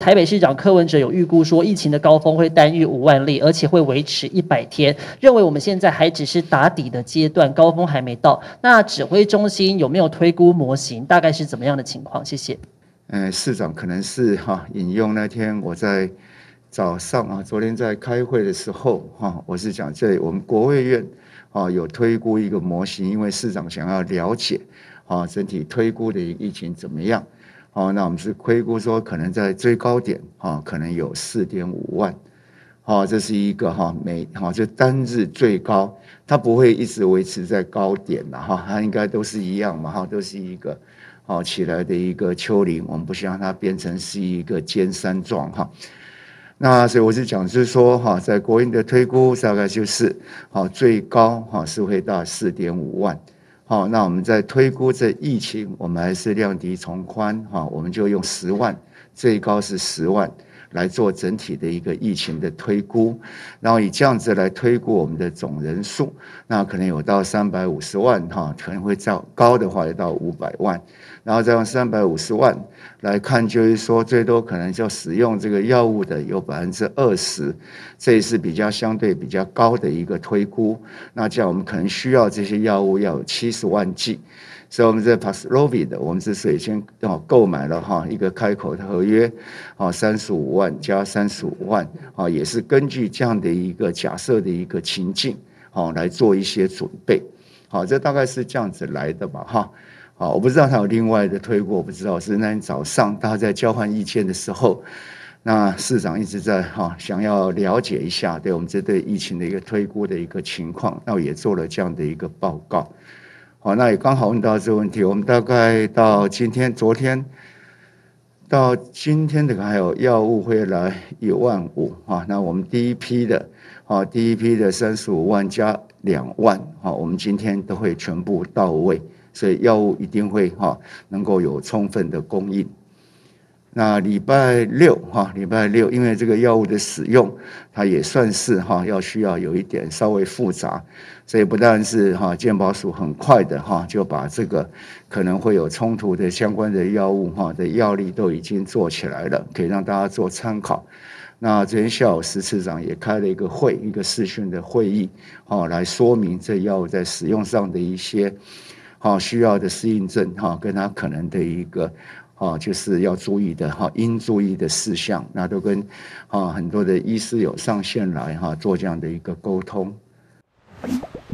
台北市长柯文哲有预估说，疫情的高峰会单日5万例，而且会维持100天，认为我们现在还只是打底的阶段，高峰还没到。那指挥中心有没有推估模型？大概是怎么样的情况？谢谢。 市长可能是引用那天我在早上昨天在开会的时候我是讲这我们国卫院有推估一个模型，因为市长想要了解整体推估的疫情怎么样。那我们是推估说可能在最高点可能有4.5万。这是一个就单日最高，它不会一直维持在高点它应该都是一样嘛都是一个起来的一个丘陵，我们不希望它变成是一个尖山状那所以我是讲就是说在国营的推估大概就是最高是会到4.5万。那我们在推估这疫情，我们还是量敌从宽我们就用10万，最高是10万来做整体的一个疫情的推估，然后以这样子来推估我们的总人数，那可能有到350万可能会较高的话也到500万，然后再用350万来看，就是说最多可能就使用这个药物的有20%，这也是比较相对比较高的一个推估。那这样我们可能需要这些药物要有70万剂。所以我们在 Paxlovid 我们是首先购买了一个开口的合约35万加35万也是根据这样的一个假设的一个情境来做一些准备。这大概是这样子来的吧我不知道他有另外的推估，我不知道是那天早上大家在交换意见的时候，那市长一直在想要了解一下对我们这对疫情的一个推估的一个情况，那我也做了这样的一个报告。那也刚好问到这个问题，我们大概到今天、昨天到今天的还有药物会来1万5那我们第一批的35万加2万我们今天都会全部到位，所以药物一定会能够有充分的供应。那礼拜六，因为这个药物的使用，它也算是要需要有一点稍微复杂，所以不但是健保署很快的就把这个可能会有冲突的相关的药物的药力都已经做起来了，可以让大家做参考。那昨天下午石次长也开了一个会，一个视讯的会议来说明这药物在使用上的一些需要的适应症跟它可能的一个就是要注意的应注意的事项，那都跟很多的医师有上线来做这样的一个沟通。